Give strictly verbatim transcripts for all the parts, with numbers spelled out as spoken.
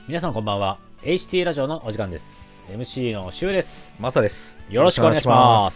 皆さんこんばんは。 エイチティー ラジオのお時間です。 エムシー のシュウです。 マサです。 よろしくお願いします。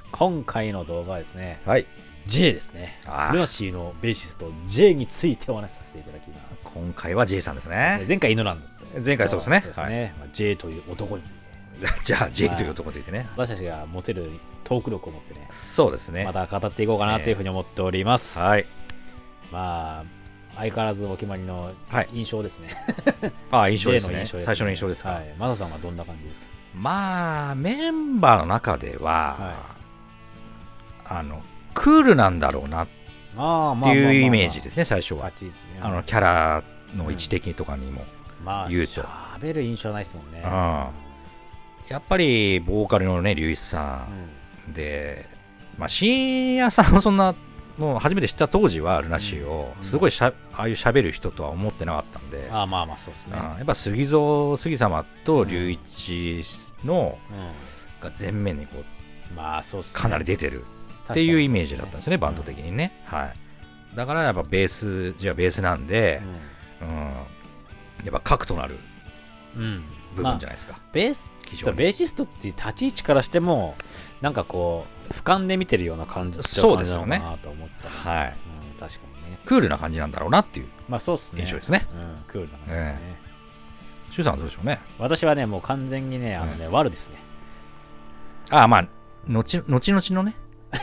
今回の動画はですね、 はい、 J ですね。ルナシーのベーシスト J についてお話しさせていただきます。 今回は J さんですね。 前回イノランド、 前回そうですね。 そうですね、はい、J という男についてじゃあ J という男についてね、 私たちが持てるトーク力を持ってね、 そうですね、 また語っていこうかなというふうに思っております。 えー、はい。 まあ相変わらずお決まりの印象ですね。 はい、あ、印象ですね。最初の印象ですか。 はい、マサさんはどんな感じですか。 まあメンバーの中では、はい、あのクールなんだろうなっていうイメージですね。最初はあのキャラの位置的とかにも言うと、 まあ喋る印象ないですもんね。 うん、やっぱりボーカルのね龍一さん、うん、で、まあ深夜さんもそんなもう初めて知った当時はルナシーをすごいしゃ、うん、ああいう喋る人とは思ってなかったんで、 ああまあまあそうですね。 やっぱ杉蔵杉様と龍一のが前面にこう、まあそうですね、かなり出てるっていうイメージだったんですよね、バンド的にね、うん、はい。だからやっぱベースじゃあベースなんで、うんうん、やっぱ核となる部分じゃないですか。まあ、ベースベーシストっていう立ち位置からしてもなんかこう俯瞰で見てるような感じなのかなと思った、ね、 はい、 うん、確かにね、 クールな感じなんだろうなっていう印象ですね。 うん、クールな感じですね。 シュウさんはどうでしょうね。 私はねもう完全にねあのね、うん、ワルですね。 ああ、まあ後後々のね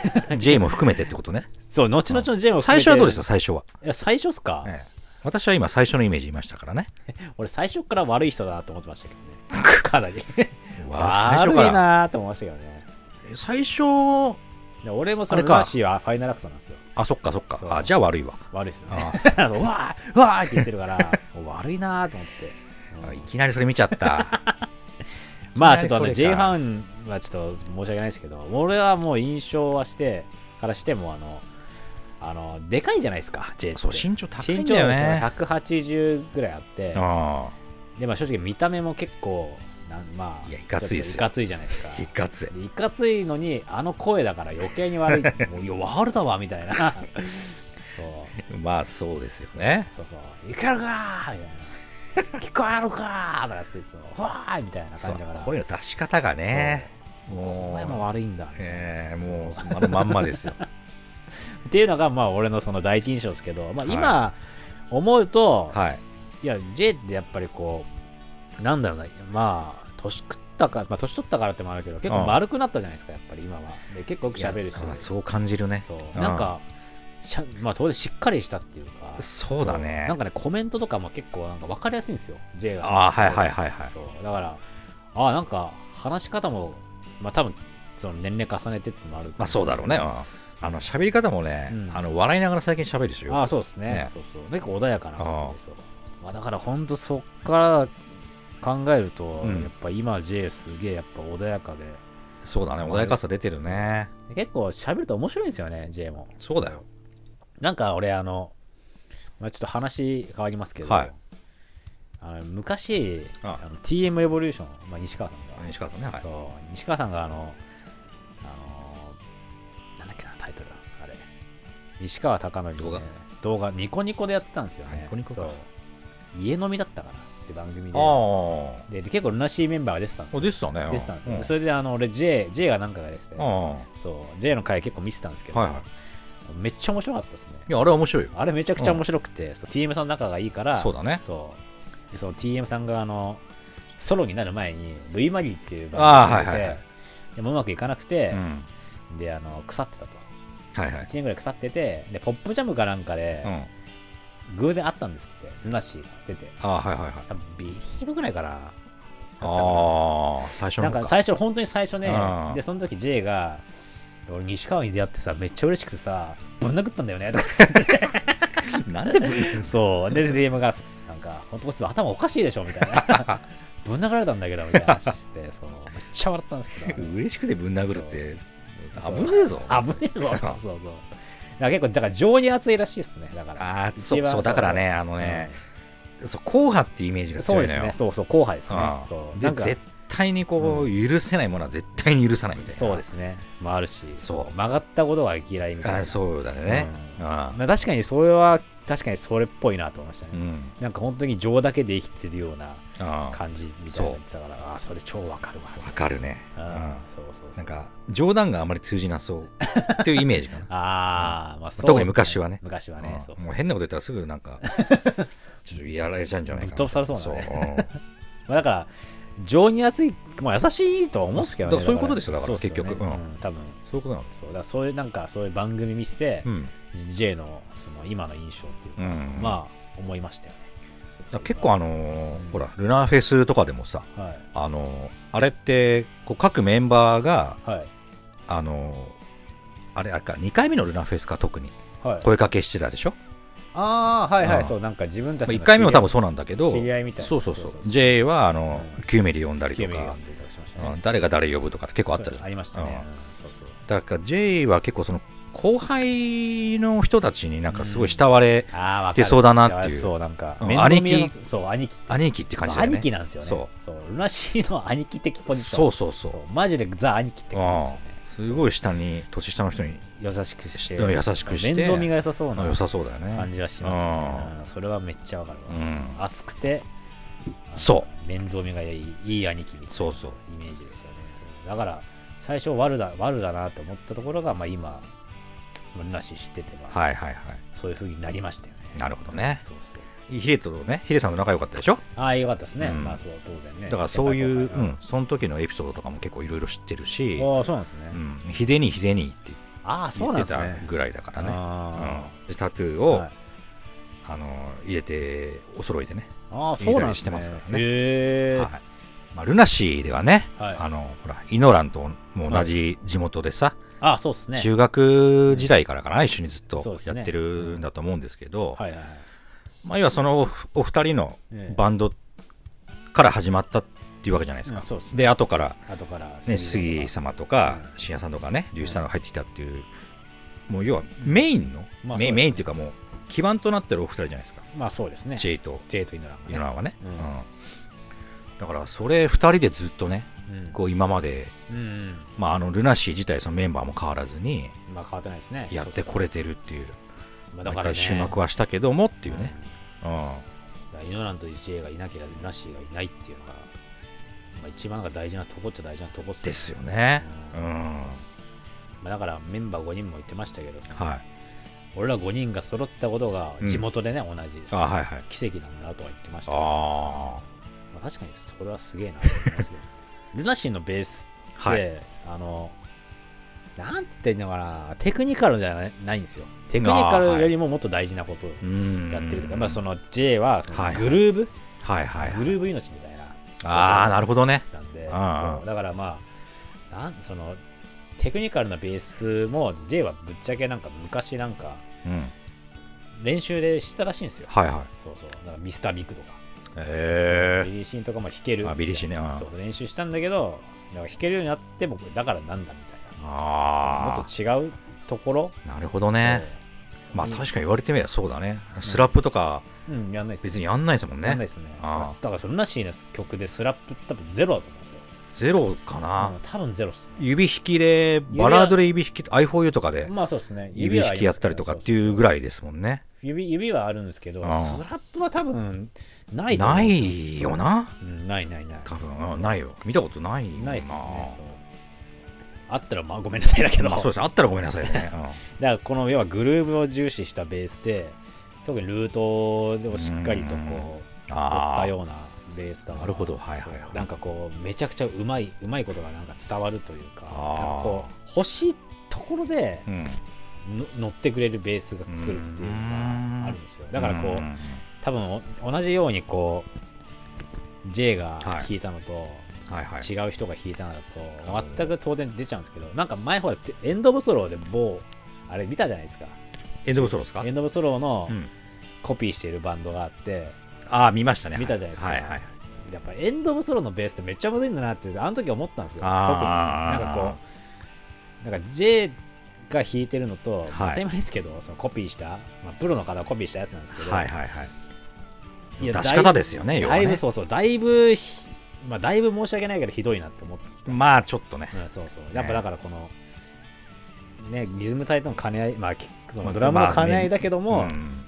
J も含めてってことね。 そう後々の J も含めて。 最初はどうですか。最初は。 いや最初っすか、 ええ、私は今最初のイメージ言いましたからね。 俺最初から悪い人だなと思ってましたけどね。かなり悪いなと思いましたけどね。 最初俺もそのルナシーはファイナルアクトなんですよ。 あ、そっかそっか。あ、じゃあ悪いわ。 悪いっすね。わーわーって言ってるから悪いなと思って、 うん、いきなりそれ見ちゃったまあちょっとね J ファンはちょっと申し訳ないですけど、俺はもう印象はしてからしてもあのあのでかいじゃないですか J って。 そう身長高いんだよね。 身長ひゃくはちじゅうぐらいあって、あでまあ正直見た目も結構なんまあいやいかついですよ。 いかついじゃないですか。 いかつい。 いかついのにあの声だから余計に悪い。もういや悪だわみたいな。 そうまあそうですよね。 そうそういけるかーみたいな。聞こえるかーとかってそうわーみたいな感じだから。 声の出し方がね。 もう声も悪いんだ。 ええもうあのまんまですよ。 っていうのがまあ俺のその第一印象ですけど、まあ今思うと、はい、いや J ってやっぱりこうなんだろうな、まあ年食ったか、まあ年取ったからってもあるけど結構丸くなったじゃないですかやっぱり今は。で結構よく喋るし、 そう感じるね。 そうなんかしゃまあ当然しっかりしたっていうか、 そうだね。 なんかねコメントとかも結構なんか分かりやすいんですよ J が。 ああはいはいはいはい。 そうだからああなんか話し方もまあ多分その年齢重ねてってのもある。 まあそうだろうね。あの喋り方もね、うん、あの笑いながら最近喋るしよ。 ああそうですね。ねそうそう結構穏やかな感じでそう。まあだから本当そっから考えると、うん、やっぱ今 J すげえやっぱ穏やかで。 そうだね、穏やかさ出てるね。 結構喋ると面白いんですよね J も。 そうだよ。 なんか俺あの、まあ、ちょっと話変わりますけど、はい、あの昔ああの ティーエム レボリューション、まあ、西川さんが西川さんね、はい、 そう西川さんがあのあのなんだっけなタイトルあれ西川貴教の、ね、動画動画ニコニコでやってたんですよね。 ニコニコかそう家飲みだったかなって番組で、で結構ルナシーメンバーが出てたんですよ。 出てたね。 出てたんですよ。それであの俺 J J が何回か出てて、そう J の回結構見てたんですけど、はいはい、めっちゃ面白かったですね。 いやあれは面白いよ。 あれめちゃくちゃ面白くて、うん、ティーエム さんの仲がいいから、 そうだね。 そうでその ティーエム さんがあのソロになる前にルイ・マリーっていう番組で、はいはい、でもうまくいかなくて、うん、であの腐ってたと、はいはい、いちねんぐらい腐ってて、でポップジャムかなんかで、うん偶然会ったんですってルナシーが出て。 あはいはいはい。 多分ビリーブぐらいからああ最初のなんか最初本当に最初ね。でその時 J が俺西川に出会ってさめっちゃ嬉しくてさぶん殴ったんだよねとかなんでぶん殴るそうで ディーエム がなんか本当こいつ頭おかしいでしょみたいなぶん殴られたんだけどみたいな話してそうめっちゃ笑ったんですけど嬉しくてぶん殴るって危ねえぞ危ねえぞそうそうだ結構だから情に熱いらしいですね。だからあそうそうだからねあのね、うん、そう硬派っていうイメージが強いのよ。 そうですねそうそう硬派ですね。そうで絶対にこう許せないものは絶対に許さないみたいな。 そうですねもあるしそう曲がったことが嫌いみたいな。 あそうだね、 うん、まあ確かにそれは確かにそれっぽいなと思いましたね、うん、なんか本当に情だけで生きてるような感じみたいな言ってたから、ああそれ超わかるわわかるね、 うん、そうそうそう、 なんか冗談があまり通じなそうっていうイメージかなああ、まあそう、ね、 特に昔はね昔はね、うん、そうそう、 もう変なこと言ったらすぐなんかちょっとやられちゃうんじゃないかな、 ぶっ飛ばされそうなねまあだから情に熱い、まあ、優しいとは思うんですけどね、 だからそういうことですよ、だから結局、ね、うん、 多分そういうことなんです。 そうだからそういうなんかそういう番組見せて、うん、J のその今の印象っていうか、うん、まあ思いましたよね。 結構あのーうん、ほらルナーフェスとかでもさ、はい、あのー、あれってこう各メンバーが、はい、あのー、あれあれかにかいめのルナーフェスか特に声かけしてたでしょ。 ああはいはい、そうなんか自分たちのいっかいめも多分そうなんだけど、 知り合いみたいな、 そうそうそう、J はあのキューメリ呼んだりとか、誰が誰呼ぶとかって結構あったじゃん。 ありましたね。そうそう。 だから J は結構その後輩の人たちになんかすごい慕われてそうだなっていう、 そうなんか兄貴、 そう兄貴兄貴って感じだね。 兄貴なんですよね。そうルナシーの兄貴的ポジション。そうそうそう。 マジでザ兄貴って感じですよね。 すごい下に年下の人に優しくして優しくして面倒見が良さそうな良さそうだよね感じはしますね。それはめっちゃわかるわ、うん、熱くてそう面倒見がいいいい兄貴みたいなそうそうイメージですよね。だから最初悪だ悪だなと思ったところが、まあ、今ルナシー知っててば、 はいはいはい、 そういう風になりましたよね。 なるほどね。 そうそうヒデとね、ヒデさんと仲良かったでしょ。 ああ、よかったですね、うん、まあそう当然ね。 だからそういう、うん、その時のエピソードとかも結構いろいろ知ってるし、 ああそうなんですね、 うん、ヒデにヒデにって言ってたぐらいだからね。あ、うん、タトゥーを、はい、あの入れてお揃いでね、 ああそうなんですね、 してますからね。 へえ、 はい、まあ、ルナシーではね、はい、あのほらイノランとも同じ地元でさ、 はい、あそうですね、 中学時代からかな、一緒にずっとやってるんだと思うんですけど、はいはいはい、まあ、要はその お, お二人のバンドから始まったっていうわけじゃないですか。うん、で後から、 後から、 ね、杉様とか深夜さんとかね、龍一さんが入ってきたっていう、うん、もう要はメインの、まあ、メイン、メインっていうかもう基盤となってるお二人じゃないですか。 まあそうですね。 J と J とイノラン、 ね、イノランはね、うんうん、だからそれ二人でずっとね、うん、こう今まで、うんうん、まああのルナシー自体そのメンバーも変わらずに、 まあ変わってないですね。 やってこれてるっていう。 まあ、だからね、 終幕はしたけどもっていうね。うんうん、イノランと J がいなければルナシーがいないっていうのが、まあ、一番大事なとこっちゃ大事なとこですよね。うん、うん、 まあ、だからメンバーごにんも言ってましたけど、 はい、 俺らごにんが揃ったことが地元でね、うん、同じあ、はいはい、 奇跡なんだとは言ってましたけど、あ、 まあ、確かにそれはすげえなと思いますけどルナシーのベースって、はい、あのなんて言ってんのかな、テクニカルじゃないんですよ。テクニカルよりももっと大事なことをやってるとか、まあその J はそのグルーブ、 はいはいはい、 グルーブ命みたいな。 ああ、なるほどね。 なんで、そうだからまあなんそのテクニカルなベースも J はぶっちゃけなんか昔なんか練習でしてたらしいんですよ。 はいはい。 そうそう。だからミスタービッグとか、 へえ、 ビリーシーンとかも弾ける。 あ、ビリーシーンね。 そう練習したんだけど、だから弾けるようになってもだからなんだみたいな。 あもっと違うところ。 なるほどね。まあ確かに言われてみればそうだね。スラップとか、 うんうん、やんないです、 別にやんないですもんね。 やんないですね。だからそれなしな曲でスラップ多分ゼロだと思うんですよ。 ゼロかな、うん、 多分ゼロっす、ね、 指弾きでバラードで指弾き アイフォーユー とかでまあそうですね、 指弾きやったりとかっていうぐらいですもんね。 指, 指はあるんですけど、スラップは多分ないと思う。ないよな、 うん、ないないない多分、うん、ないよ。見たことないよな。 ないですもんね。そうあったらまあごめんなさいだけど、まあ、 そうです、あったらごめんなさいね、うん、だからこの要はグルーブを重視したベースで特にルートでもしっかりとこう追ったようなベースだから。 なるほど、はいはいはい。 なんかこうめちゃくちゃうまいうまいことがなんか伝わるというか、なんかこう欲しいところで、うん、乗ってくれるベースが来るっていうのがあるんですよ。だからこう多分同じようにこう J が弾いたのと、はいはいはい、違う人が弾いたのだと全く当然出ちゃうんですけど、なんか前ほらエンド・オブ・ソローで某あれ見たじゃないですか。 エンド・オブ・ソローですか。 エンド・オブ・ソローのコピーしているバンドがあって、 うん、ああ見ましたね。 見たじゃないですか、 はいはいはい、 やっぱエンド・オブ・ソローのベースってめっちゃむずいんだなってあの時思ったんですよ。特になんかこうなんか J が弾いてるのと、はい、当たり前ですけどそのコピーした、まあ、プロの方がコピーしたやつなんですけど、 はいはいはい、いや出し方ですよね。 だいぶ、ね、そうそうだいぶまあ、だいぶ申し訳ないけどひどいなって思って、 まあちょっとね、 うん、そうそうやっぱだからこのねリズム隊との兼ね合い、まあそのドラムの兼ね合いだけども、まあ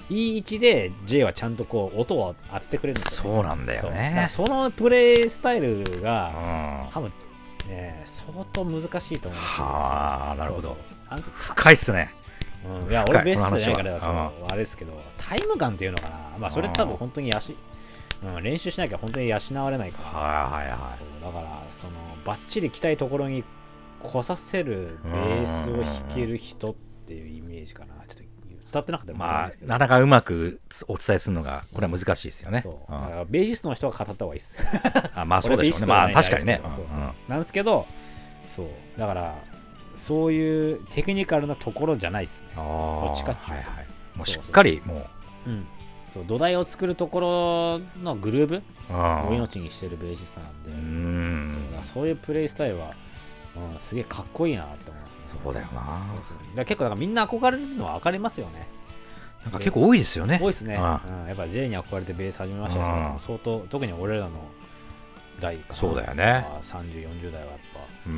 いい位置で J はちゃんとこう音を当ててくれるんですよね。そうなんだよね。 そ, そのプレイスタイルが、うん、多分ね相当難しいと思うんですよ。 はあ、なるほど。深いっすね。 うん、いや俺ベースじゃないからそうあれですけど、タイムガンっていうのかな、まあそれって多分本当にやし、うん、練習しなきゃ本当に養われないから、 はいはいはい、 そうだからそのバッチリ来たいところに来させるベースを弾ける人っていうイメージかな。ちょっと伝わってなかったらまあなかなかうまくお伝えするのがこれは難しいですよね。 そう、うん、だからベーシストの人が語った方がいいです。 あまあそうでしょうね。まあ確かにね。 そうそうなんですけど、そうだからそういうテクニカルなところじゃないですね。どっちかっていうと、はいはい、 もうしっかりもう、うん、そう土台を作るところのグルーブを命にしてるベーシストなんで、うんそうだそういうプレイスタイルは、うん、すげえかっこいいなって思いますね。 そうだよな。だから結構だからみんな憧れるのは分かりますよね。 なんか結構多いですよね。 多いですね。うん、やっぱ J に憧れてベース始めましたけど、相当特に俺らの代かな。 そうだよね。 さんじゅう、よんじゅう代はやっぱ、うん、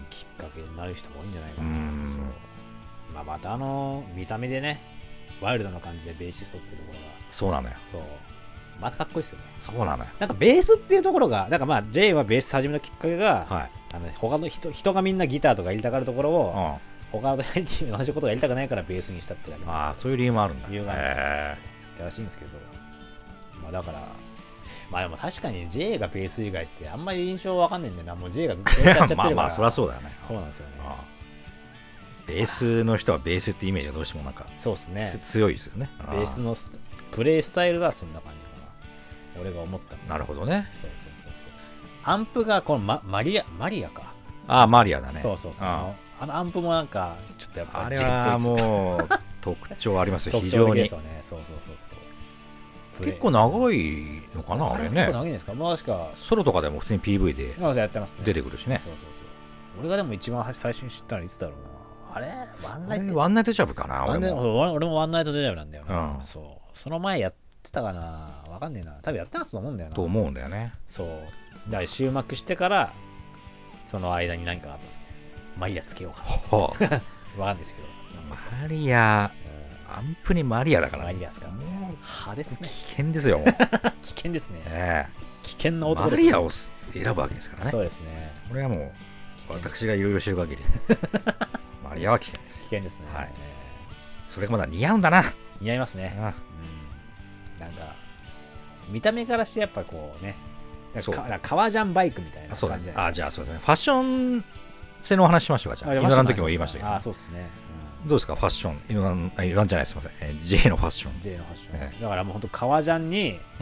きっかけになる人が多いんじゃないかな。そうまあ、またあの見た目でね、ワイルドな感じでベーシストっていうところが。 そうなのよ。 そうまたかっこいいですよね。 そうなのよ。 なんかベースっていうところが、なんかまあ J はベース始めのきっかけが、はい、あの他の人人がみんなギターとかやりたがるところを、うん、他の同じことがやりたくないからベースにしたってだけで。 ああ、そういう理由もあるんだ。 理由があるんですらしいんですけど、まあだから、まあでも確かに J がベース以外ってあんまり印象わかんないんだよな。もう J がずっとベースやっちゃってるから。 まあまあそりゃそうだよね。 そうなんですよね。ああベースの人はベースってイメージがどうしてもなんかそうですね。 強いですよね。 ベースのプレイスタイルはそんな感じかな。俺が思った。 なるほどね。 そうそうそうそう。アンプがこの マ, マリアマリアか。 ああマリアだね。 そうそうそう。あ, あのアンプもなんかちょっとやっぱあれはもう特徴ありますよ。非常に。 そうそうそうそう。 結構長いのかなあれね。 結構長いんですか。まあ確かソロとかでも普通に ピーブイ で出てくるしね。 そうそうそう。俺がでも一番最初に知ったのいつだろうな。あれワンナイトワンナイトジャブかな。 俺も俺もワンナイトジャブなんだよな、うん、そうその前やってたかなわかんねえな多分やってなかったと思うんだよなと思うんだよね。 そうだから終幕してからその間に何かあったんですね。マリアつけようかなわかんないですけどマリア、うん、アンプにマリアだからマリアですからね。派ですね。 危険ですよ危険ですね、 えー、危険な男ですね。マリアを選ぶわけですからね。 そうですね。 これはもう私がいろいろ知る限りマリアは危険です。 危険ですね。はい。 それがまだ似合うんだな。 似合いますね。ああうん、なんか見た目からしてやっぱこうね、か革ジャンバイクみたいな感じじゃないですか。 あじゃあそうですね。ファッション性のお話しましょうか。じゃあイノラの時も言いましたけど。 あそうですね。 うん、どうですかファッション。イノランイノランじゃないすみません。えー、J のファッション。 J のファッション。えー、だからもう本当革ジャンに、うん、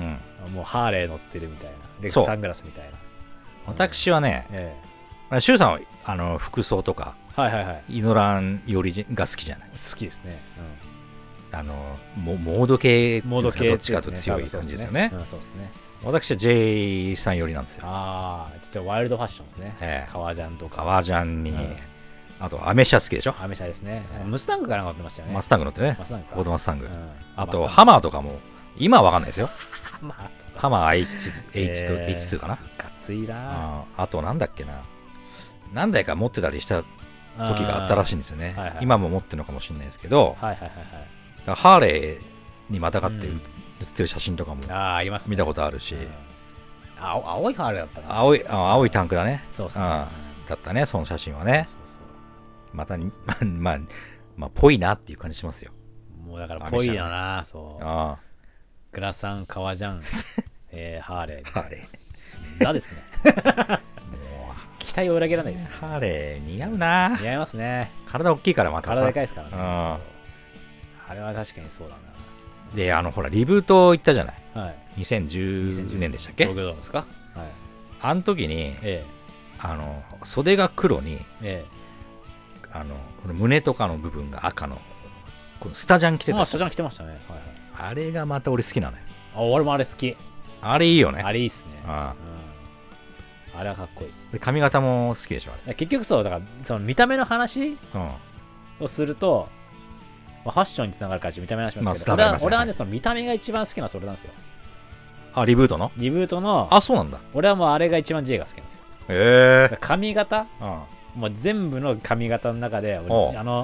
もうハーレー乗ってるみたいな。でサングラスみたいな。 私はね。えーシュウさんはあの服装とか、 はいはいはい、 イノランよりが好きじゃない。 好きですね。 うん、あのモード系モード系どっちかと強い感じですよね。 そうですね。 私は J さん寄りなんですよ。 ああ、ちょっとワイルドファッションですね。ええ、革ジャンとか。 革ジャンに、うん、あとアメ車好きでしょ。 アメ車ですね。ムスタングから乗ってましたよね。 マスタング乗ってね。 マスタングフォードマスタング。うん、あとハマーとかも今は分かんないですよ。ハマー エイチツー、H と エイチツー かな。 かついな。 あとなんだっけな。何台か持ってたりした時があったらしいんですよね。はいはい、今も持ってるのかもしれないですけど、はいはいはいはい、ハーレーにまたがって写ってる写真とかも見たことあるし、うん、 あ青いハーレーだったかな。 青い青いタンクだね。 そうそう、うん、 だったねその写真はね。そうそうまたまあまあぽいなっていう感じしますよ。 もうだからぽいよな。そうあグラサン革ジャン、えー、ハーレーハーレーザですね。期待を裏切らないですね。 ハーレー似合うな。 似合いますね。 体大きいからまたさ。体でかいですからね。あれは確かにそうだな。 で、あのほらリブート行ったじゃない。 はい。 にせんじゅうねんでしたっけ？ 東京ドームですか？はい。 あの時に、ええ、あの袖が黒に、ええ、あの胸とかの部分が赤のこのスタジャン着てた。 あ、スタジャン着てましたね。はいはい。あれがまた俺好きなのよ。 あ、俺もあれ好き。 あれいいよね。 あれいいっすね。ああ。あれはかっこいい。 で髪型も好きでしょあれ。 結局そうだからその見た目の話をすると、まあ、ファッションにつながるから見た目の話しますけど、まあね、俺はねその見た目が一番好きなそれなんですよ。 あリブートの？ リブートの。 あそうなんだ。 俺はもうあれが一番 J が好きなんですよ。 へえ。 髪型、うん、もう全部の髪型の中で俺あの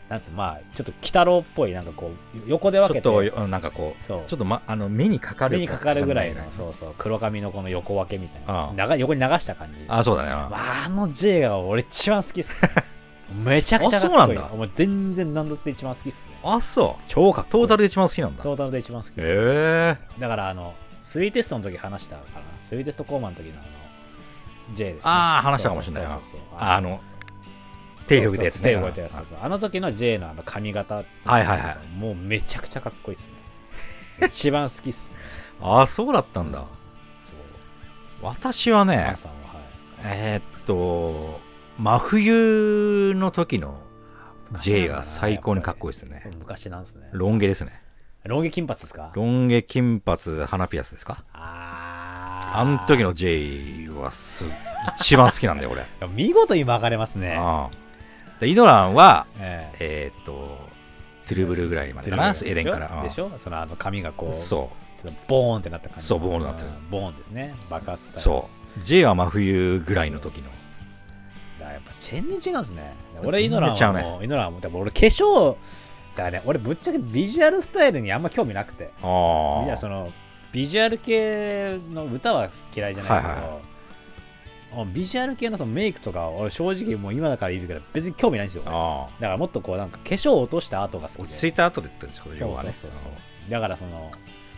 なんつうまあちょっと鬼太郎っぽいなんかこう横で分けてちょっとなんかこうちょっと、ま、あの目にかかる目にかかるぐらいのそうそう黒髪のこの横分けみたいな、長横に流した感じ。 あそうだね。 あの J が俺一番好きっすめちゃくちゃかっこいい。あ、そうなんだ。お前全然何度で一番好きっすね。 あそう。 超かっこいい。 トータルで一番好きなんだ。 トータルで一番好きっす。 へえ。 だからあのスイーテストの時話したかな。スイーテストコーマンの時のあの J です、ね。 ああ話したかもしれないな。そうそうそうあの手動いたやつね。 手動いたやつ。あの時の J のあの髪型。はいはいはい。 もうめちゃくちゃかっこいいっすね。一番好きっす、ね。 ああそうだったんだ。そう。私はね。さんははい、えー、っと真冬の時の J が最高にかっこいいですね。 昔なんですね。 ロン毛ですね。 ロン毛金髪ですか？ ロン毛金髪花ピアスですか？ああ。あの時の J はす一番好きなんだよ俺。 見事に分かれますね。ああ。イドランは、えー、えー、っとトゥルブルぐらいまでかな、エデンから。 でしょ？そのあの髪がこう、 そう。 ちょっとボーンってなった感じ。 そう、ボーンになってる。 ボーンですね。爆発した。 そう。J は真冬ぐらいの時の。 だやっぱ全然違うんですね。俺、イドランはもう、イドランはもう、俺、化粧、だからね、俺、ぶっちゃけビジュアルスタイルにあんま興味なくて。ああ。いや、その、ビジュアル系の歌は嫌いじゃないけど、はいはいビジュアル系のそのメイクとか俺正直もう今だから言うけど別に興味ないんですよ。だからもっとこうなんか化粧を落とした後が好きで。 落ち着いた後で言ったんですこれ要はね。 そうそうそうそう。だからその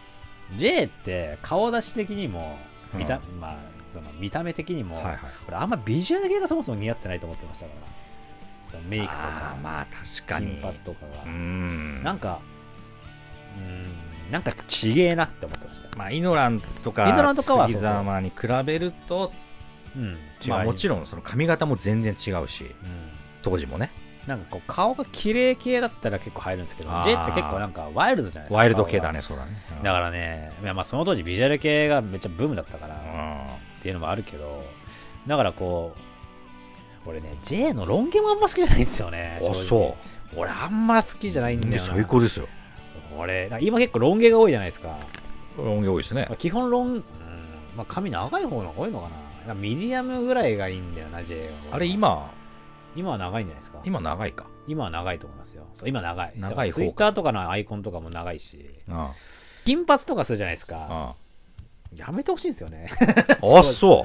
J って顔出し的にも見た、うん、まあその見た目的にも、はいはい、俺あんまビジュアル系がそもそも似合ってないと思ってましたから。そのメイクとか、 まあ確かに金髪とかがうんなんかうんなんかちげえなって思ってました。 まあイノランとかイノランとかは杉沢に比べると。うんまあ、もちろんその髪型も全然違うし、うん、当時もねなんかこう顔が綺麗系だったら結構入るんですけど J って結構なんかワイルドじゃないですか。 ワイルド系だねそうだね、 うん、だからねまあその当時ビジュアル系がめっちゃブームだったから、うん、っていうのもあるけどだからこう俺ね J のロン毛もあんま好きじゃないんですよね。 あそう俺あんま好きじゃないんだよな。 最高ですよ俺今結構ロン毛が多いじゃないですか。 ロン毛多いですね、 まあ、基本ロン、うんまあ、髪長い方の方が多いのかな。ミディアムぐらいがいいんだよな J は。 あれ今今は長いんじゃないですか。 今長いか。 今は長いと思いますよ。そう今長い。 長い方か。 ツイッターとかのアイコンとかも長いし、ああ金髪とかするじゃないですか。ああやめてほしいんですよね。 あそう。うん、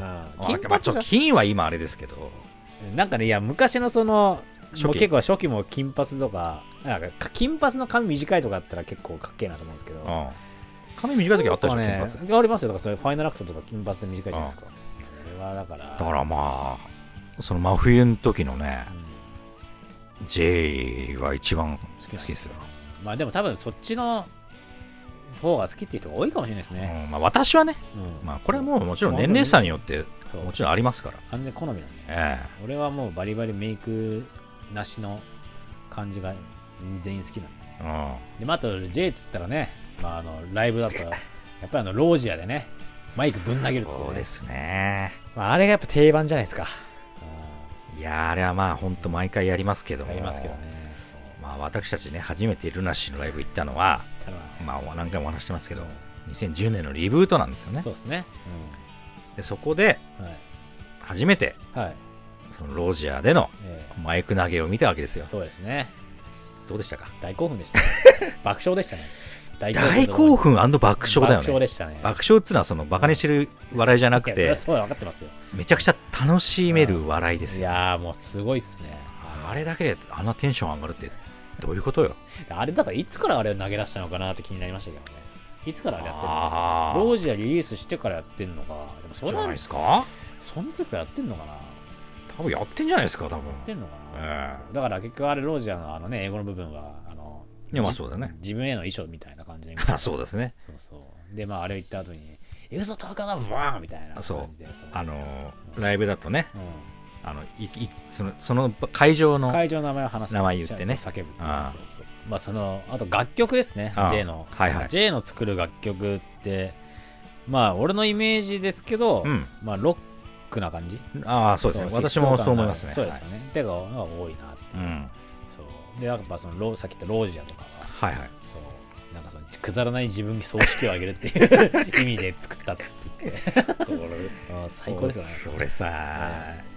金髪が金は今あれですけど。 なんかねいや昔のそのもう結構初期も金髪とかなんか金髪の髪短いとかあったら結構かっけえなと思うんですけど。ああ髪短い時あったでしょ、ね、金髪。ありますよ。だからそれファイナルアクトとか金髪で短いじゃないですか。それはだからだからまあその真冬の時のね、うん、J が一番好きですよ。 まあでも多分そっちの方が好きっていう人が多いかもしれないですね。 うん、まあ私はね、うん、まあこれはもうもちろん年齢差によってもちろんありますから。 完全好みなんで、 ええ、 俺はもうバリバリメイクなしの感じが全員好きなんで、ね。うん、でまああと J っつったらね、まああのライブだとやっぱりあのロージアでね。マイクぶん投げるっていう、ね、 そうですね、 まあ、あれがやっぱ定番じゃないですか。 いやあれはまあ本当毎回やりますけどもやりますけどね。 まあ私たちね初めてルナシーのライブ行ったのはまあ何回もお話してますけどにせんじゅうねんのリブートなんですよね。 そうですね、 うん、でそこで初めて、はい、そのロージアでのマイク投げを見たわけですよ。 そうですね。 どうでしたか？ 大興奮でした、ね、爆笑でしたね。 大興奮&爆笑だよね。 爆笑でしたね。 爆笑っていうのはそのバカにしてる笑いじゃなくて、いやそれはそう分かってますよ。 めちゃくちゃ楽しめる笑いですよ。 いやーもうすごいっすね。 あれだけであんなテンション上がるってどういうことよ。 あれだからいつからあれを投げ出したのかなって気になりましたけどね。いつからあれやってるんですか？ロージアリリースしてからやってんのか。でもそれじゃないですか？ そんな時からやってんのかな。 多分やってんじゃないですか多分。 やってんのかな。えー、だから結局あれロージアのあのね英語の部分はいやまあそうだね。 自分への衣装みたいな感じで。 あそうですね。 そうそう。でまああれを言った後にエグゾトーカーがバーンみたいな感じで。 そう。あのーうん、ライブだとね、うん、あのいいそのその会場の会場の名前を話す。 名前言ってね。 叫ぶっていう。そうそう。まあそのあと楽曲ですね。J の、 はいはい、 J の作る楽曲ってまあ俺のイメージですけど、うん、まあロックな感じ。 ああそうですね。私もそう思いますね。 そうですよね。てか多いなっていう。うんでやっぱそのロさっき言ったロージアとかは、はいはい、 そうなんかそのくだらない自分に葬式をあげるっていう意味で作ったっつって言って最高ですよね。 それさ、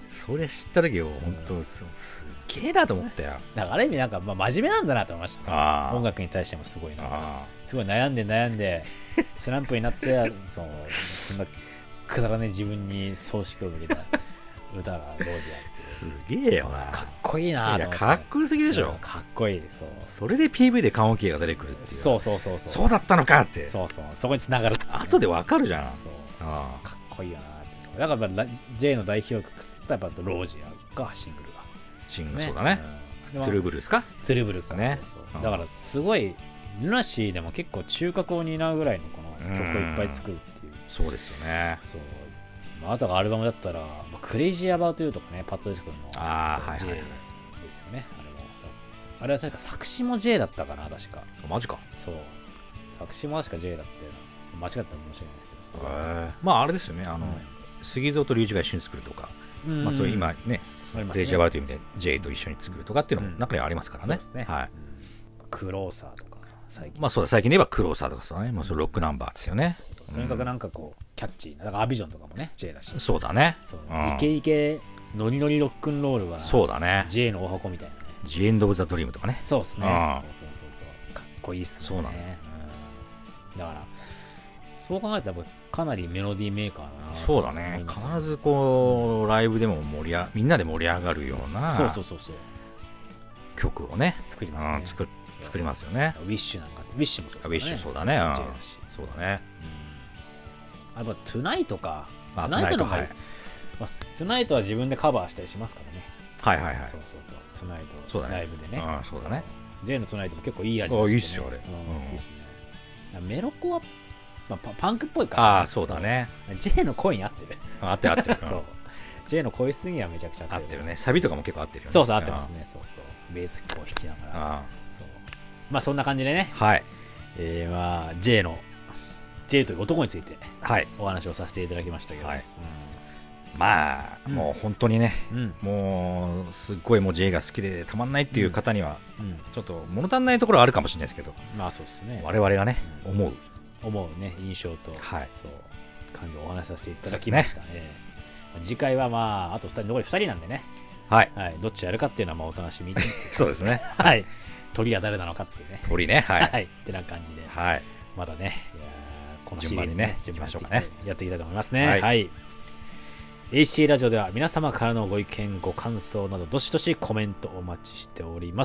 それ知った時本当すげえなと思ったよ。 だからある意味なんかまあ真面目なんだなと思いました、ね、音楽に対してもすごいな、すごい悩んで悩んでスランプになってそのそんなくだらねえ自分に葬式を向けた歌がロージアすげえよな。 かっこいいな。 いやかっこよすぎでしょ。 かっこいい。そうそれで ピーブイ で棺桶が出てくるっていう。 そうそうそうそうそうだったのかって。 そうそうそこに繋がる、ね、 後でわかるじゃん。そうあかっこいいよなって。そうだから J の代表曲って言ったらやっぱロージアがシングルがシングル、ね、そうだね、うん、トゥルーブルーですか。 トゥルーブルーかね。そうそう、うん、だからすごいルナシーでも結構中核を担うぐらいのこの曲をいっぱい作るっていう。 そうですよね。そうまあ、あとがアルバムだったら、まあ、クレイジーアバウトユーとかね、パッツデス君の J ですよね。あれもあれは確か作詞も J だったかな、確か。 マジか。 そう。作詞も確か J だって、間違ったら申し訳ないですけど。 へまああれですよね、あの、うん、杉蔵と龍二が一緒に作るとか、うん、まあそういう今ね、そのクレイジーアバウトユーみたいな J と一緒に作るとかっていうのも中にはありますからね。うん、そうですね。はい。 クローサーとか、 最近。まあそうだ、最近で言えばクローサーとかそうね、もうそれロックナンバーですよね。 とにかくなんかこう、キャッチーな、だからアビジョンとかもね、J だし。 そうだね。 うん、イケイケ、ノリノリロックンロールは、 そうだね。 J のお箱みたいなね。 ジエンド・オブ・ザ・ドリームとかね。 そうですね。そうそうそうそう。かっこいいっすね。 そうなんだ、 うん。だから、そう考えたらかなりメロディーメーカーだな。 そうだね。必ずこう、うん、ライブでも盛りあみんなで盛り上がるような、 そうそうそうそう。 曲をね、 作りますね。 作作りますよね。 ウィッシュなんか、ウィッシュもそうだね。 ウィッシュそうだね。そうだね。 あと、トゥナイトか。トゥナイトの方が、まあ、トゥナイトは自分でカバーしたりしますからね。 はいはいはい。 そうそうトゥナイト、 そうだね、 ライブでね。 ああ、そうだね。 J のトゥナイトも結構いい味ですね。 ああ、いいっすよ、あれ。 うん、いいっすね。メロコは、まあ、パンクっぽいから、 ね。ああ、そうだね。 J の声に合ってる。 合ってる合ってる。 そう。J の声質にはめちゃくちゃ合ってる。 合ってるね。サビとかも結構合ってるよね。 そうそう、合ってますね。そうそう。ベースこう弾きながら。ああ。そう。まあ、そんな感じでね。 はい。 えー、まあ、J の、J という男について、 はい。 お話をさせていただきましたけど。はい。 うん、まあ、うん、もう本当にね、うん、もうすっごいもう J が好きでたまんないっていう方には、うん、ちょっと物足んないところはあるかもしれないですけど、 まあそうですね。 我々がね、うん、思う思うね印象と、 はい、 そう感情をお話しさせていただきましたね。えー、次回はまああとふたり残りふたりなんでね、 はい、 はい、どっちやるかっていうのはまあお楽しみにそうですね。 はい。鳥は誰なのかっていうね。 鳥ね、はい。 はい。ってな感じで、 はい。 まだね、いやこのシリーズね、 順番にね、 行きましょうかね。 やっていきたいと思いますね。はい。はい、エーシー ラジオでは皆様からのご意見、ご感想など、どしどしコメントお待ちしております。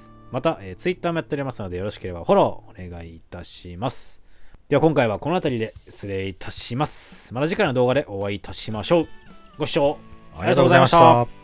また、えー、ツイッターもやっておりますので、よろしければフォローお願いいたします。では今回はこの辺りで失礼いたします。また次回の動画でお会いいたしましょう。ご視聴ありがとうございました。